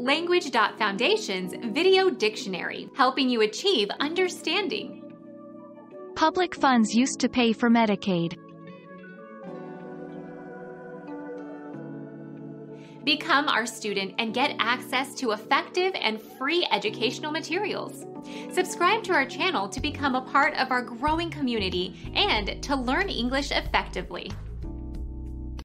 Language.Foundation's Video Dictionary, helping you achieve understanding. Public funds used to pay for Medicaid. Become our student and get access to effective and free educational materials. Subscribe to our channel to become a part of our growing community and to learn English effectively.